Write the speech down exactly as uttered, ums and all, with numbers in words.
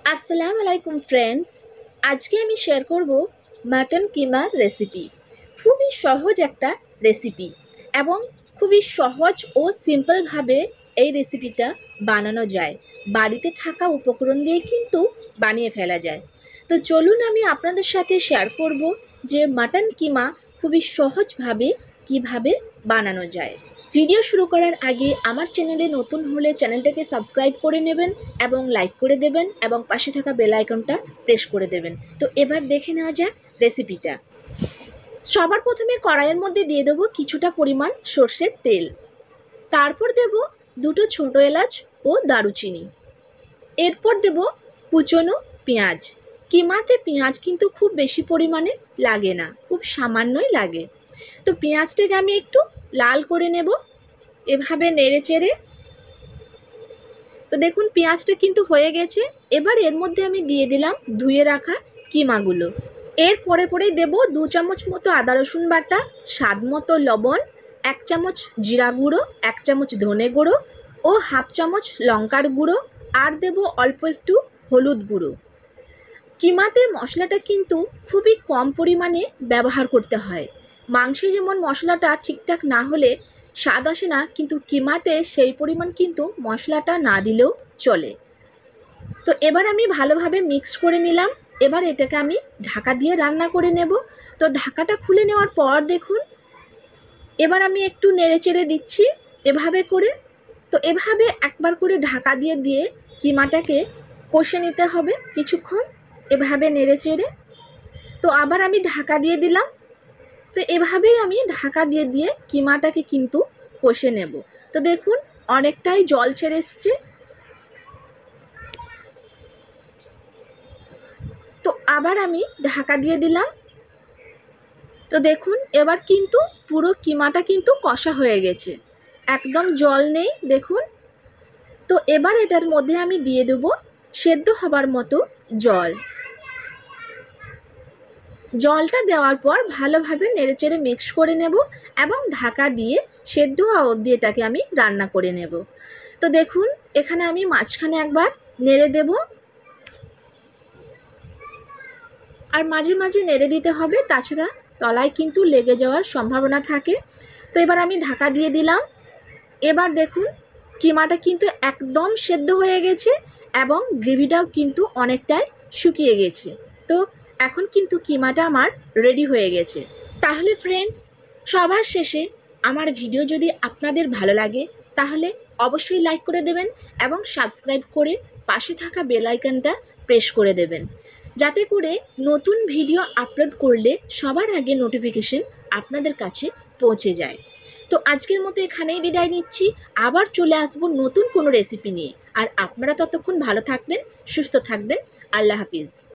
আসসালামু আলাইকুম ফ্রেন্ডস, আজকে আমি শেয়ার করব মাটন কিমার রেসিপি। খুবই সহজ একটা রেসিপি এবং খুবই সহজ ও সিম্পলভাবে এই রেসিপিটা বানানো যায়। বাড়িতে থাকা উপকরণ দিয়ে কিন্তু বানিয়ে ফেলা যায়। তো চলুন আমি আপনাদের সাথে শেয়ার করব যে মাটন কিমা খুবই সহজভাবে কিভাবে বানানো যায়। ভিডিও শুরু করার আগে আমার চ্যানেলে নতুন হলে চ্যানেলটাকে সাবস্ক্রাইব করে নেবেন এবং লাইক করে দেবেন এবং পাশে থাকা বেল আইকনটা প্রেস করে দেবেন। তো এবার দেখে নেওয়া যাক রেসিপিটা। সবার প্রথমে কড়াইয়ের মধ্যে দিয়ে দেবো কিছুটা পরিমাণ সর্ষের তেল, তারপর দেব দুটো ছোট এলাচ ও দারুচিনি, এরপর দেব কুচনো পেঁয়াজ। কিমাতে পেঁয়াজ কিন্তু খুব বেশি পরিমাণে লাগে না, খুব সামান্যই লাগে। তো পেঁয়াজটাকে আমি একটু লাল করে নেব এভাবে নেড়ে চেড়ে। তো দেখুন পেঁয়াজটা কিন্তু হয়ে গেছে। এবার এর মধ্যে আমি দিয়ে দিলাম ধুয়ে রাখা কিমাগুলো। এর পরে পরেই দেব দু চামচ মতো আদা রসুন বাটা, স্বাদ মতো লবণ, এক চামচ জিরা গুঁড়ো, এক চামচ ধনে গুঁড়ো ও হাফ চামচ লঙ্কার গুঁড়ো, আর দেব অল্প একটু হলুদ গুঁড়ো। কিমাতে মশলাটা কিন্তু খুবই কম পরিমাণে ব্যবহার করতে হয়। মাংসে যেমন মশলাটা ঠিকঠাক না হলে স্বাদ আসে না, কিন্তু কিমাতে সেই পরিমাণ কিন্তু মশলাটা না দিলেও চলে। তো এবার আমি ভালোভাবে মিক্স করে নিলাম। এবার এটাকে আমি ঢাকা দিয়ে রান্না করে নেব। তো ঢাকাটা খুলে নেওয়ার পর দেখুন এবার আমি একটু নেড়ে চেড়ে দিচ্ছি এভাবে করে। তো এভাবে একবার করে ঢাকা দিয়ে দিয়ে কিমাটাকে কষে নিতে হবে কিছুক্ষণ এভাবে নেড়ে চেড়ে। তো আবার আমি ঢাকা দিয়ে দিলাম। তো এভাবেই আমি ঢাকা দিয়ে দিয়ে কিমাটাকে কিন্তু কষে নেব। তো দেখুন অনেকটাই জল ছেড়ে এসছে। তো আবার আমি ঢাকা দিয়ে দিলাম। তো দেখুন এবার কিন্তু পুরো কিমাটা কিন্তু কষা হয়ে গেছে, একদম জল নেই দেখুন। তো এবার এটার মধ্যে আমি দিয়ে দেব সেদ্ধ হবার মতো জল। জলটা দেওয়ার পর ভালোভাবে নেড়েচেড়ে মিক্স করে নেব এবং ঢাকা দিয়ে সেদ্ধ হওয়া অবধি এটাকে আমি রান্না করে নেব। তো দেখুন এখানে আমি মাঝখানে একবার নেড়ে দেব আর মাঝে মাঝে নেড়ে দিতে হবে, তাছাড়া তলায় কিন্তু লেগে যাওয়ার সম্ভাবনা থাকে। তো এবার আমি ঢাকা দিয়ে দিলাম। এবার দেখুন কিমাটা কিন্তু একদম সেদ্ধ হয়ে গেছে এবং গ্রেভিটাও কিন্তু অনেকটাই শুকিয়ে গেছে। তো এখন কিন্তু কিমাটা আমার রেডি হয়ে গেছে। তাহলে ফ্রেন্ডস, সবার শেষে আমার ভিডিও যদি আপনাদের ভালো লাগে তাহলে অবশ্যই লাইক করে দেবেন এবং সাবস্ক্রাইব করে পাশে থাকা বেল আইকনটা প্রেস করে দেবেন, যাতে করে নতুন ভিডিও আপলোড করলে সবার আগে নোটিফিকেশন আপনাদের কাছে পৌঁছে যায়। তো আজকের মতো এখানেই বিদায় নিচ্ছি। আবার চলে আসবো নতুন কোনো রেসিপি নিয়ে। আর আপনারা ততক্ষণ ভালো থাকবেন, সুস্থ থাকবেন। আল্লাহ হাফিজ।